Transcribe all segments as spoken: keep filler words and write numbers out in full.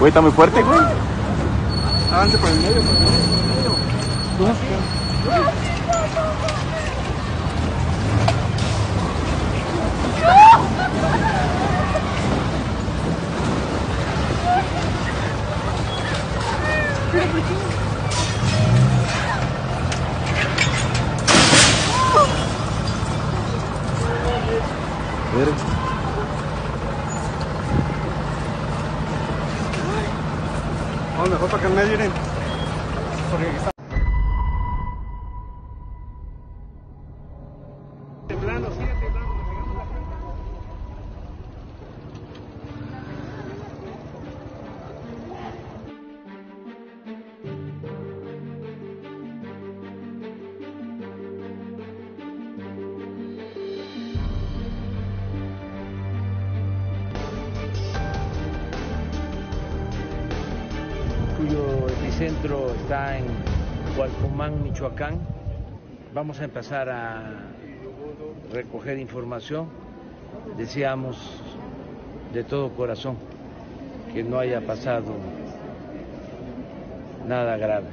Güey, está muy fuerte, güey. Avance por el medio, por el medio. ¿No? Vamos mejor para que en medio, miren. Porque aquí está temblando, sigue temblando. Cuyo epicentro está en Cualcomán, Michoacán. Vamos a empezar a recoger información. Deseamos de todo corazón que no haya pasado nada grave.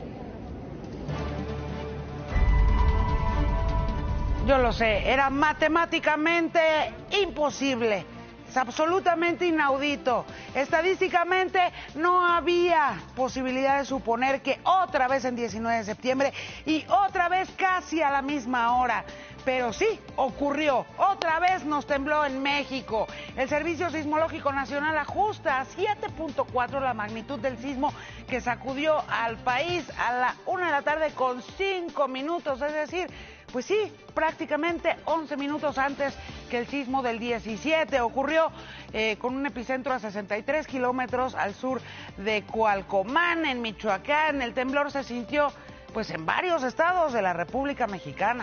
Yo lo sé, era matemáticamente imposible. Es absolutamente inaudito. Estadísticamente no había posibilidad de suponer que otra vez en diecinueve de septiembre y otra vez casi a la misma hora. Pero sí, ocurrió. Otra vez nos tembló en México. El Servicio Sismológico Nacional ajusta a siete punto cuatro la magnitud del sismo que sacudió al país a la una de la tarde con cinco minutos, es decir, pues sí, prácticamente once minutos antes que el sismo del diecisiete. Ocurrió eh, con un epicentro a sesenta y tres kilómetros al sur de Cualcomán, en Michoacán. El temblor se sintió pues en varios estados de la República Mexicana.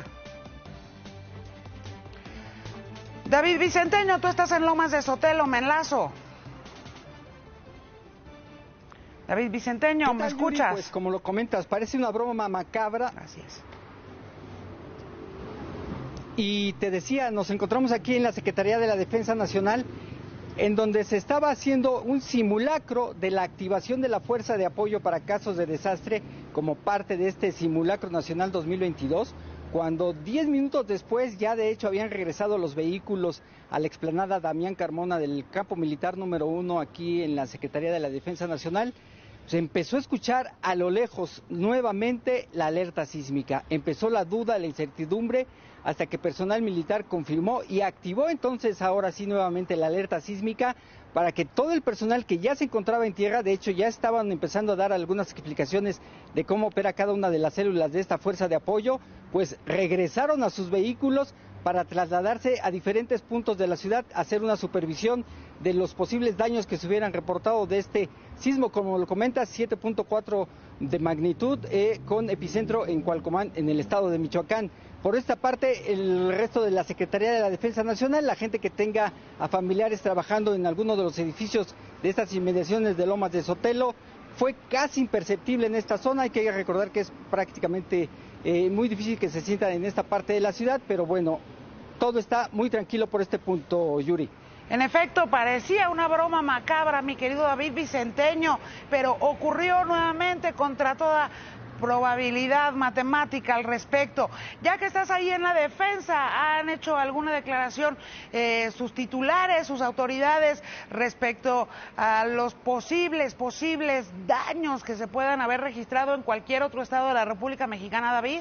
David Bicenteño, tú estás en Lomas de Sotelo, me enlazo. David Bicenteño, ¿me escuchas? Pues como lo comentas, parece una broma macabra. Así es. Y te decía, nos encontramos aquí en la Secretaría de la Defensa Nacional, en donde se estaba haciendo un simulacro de la activación de la Fuerza de Apoyo para Casos de Desastre como parte de este Simulacro Nacional dos mil veintidós, cuando diez minutos después ya de hecho habían regresado los vehículos a la explanada Damián Carmona del campo militar número uno aquí en la Secretaría de la Defensa Nacional. Se empezó a escuchar a lo lejos nuevamente la alerta sísmica, empezó la duda, la incertidumbre, hasta que personal militar confirmó y activó entonces ahora sí nuevamente la alerta sísmica para que todo el personal que ya se encontraba en tierra, de hecho ya estaban empezando a dar algunas explicaciones de cómo opera cada una de las células de esta fuerza de apoyo, pues regresaron a sus vehículos para trasladarse a diferentes puntos de la ciudad, hacer una supervisión de los posibles daños que se hubieran reportado de este sismo, como lo comentas, siete punto cuatro de magnitud, eh, con epicentro en Cualcomán, en el estado de Michoacán. Por esta parte, el resto de la Secretaría de la Defensa Nacional, la gente que tenga a familiares trabajando en alguno de los edificios de estas inmediaciones de Lomas de Sotelo, fue casi imperceptible en esta zona. Hay que recordar que es prácticamente eh, muy difícil que se sientan en esta parte de la ciudad, pero bueno, todo está muy tranquilo por este punto, Yuri. En efecto, parecía una broma macabra, mi querido David Bicenteño, pero ocurrió nuevamente contra toda probabilidad matemática al respecto. Ya que estás ahí en la defensa, ¿han hecho alguna declaración eh, sus titulares, sus autoridades respecto a los posibles, posibles daños que se puedan haber registrado en cualquier otro estado de la República Mexicana, David?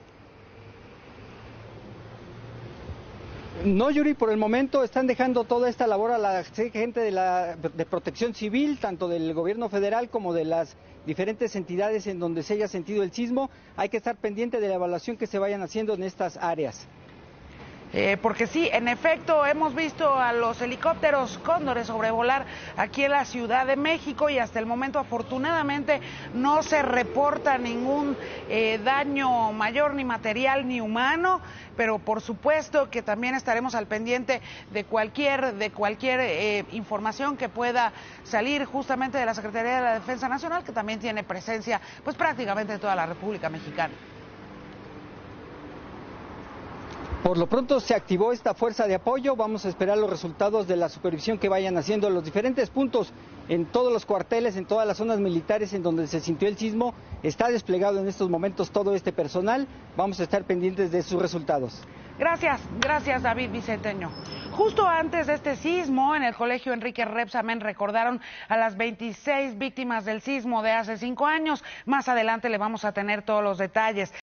No, Yuri, por el momento están dejando toda esta labor a la gente de, la, de protección civil, tanto del gobierno federal como de las diferentes entidades en donde se haya sentido el sismo. Hay que estar pendiente de la evaluación que se vayan haciendo en estas áreas. Eh, porque sí, en efecto, hemos visto a los helicópteros Cóndores sobrevolar aquí en la Ciudad de México y hasta el momento, afortunadamente, no se reporta ningún eh, daño mayor, ni material ni humano, pero por supuesto que también estaremos al pendiente de cualquier, de cualquier eh, información que pueda salir justamente de la Secretaría de la Defensa Nacional, que también tiene presencia pues prácticamente en toda la República Mexicana. Por lo pronto se activó esta fuerza de apoyo, vamos a esperar los resultados de la supervisión que vayan haciendo en los diferentes puntos, en todos los cuarteles, en todas las zonas militares en donde se sintió el sismo. Está desplegado en estos momentos todo este personal, vamos a estar pendientes de sus resultados. Gracias, gracias David Bicenteño. Justo antes de este sismo, en el colegio Enrique Rebsamen recordaron a las veintiséis víctimas del sismo de hace cinco años. Más adelante le vamos a tener todos los detalles.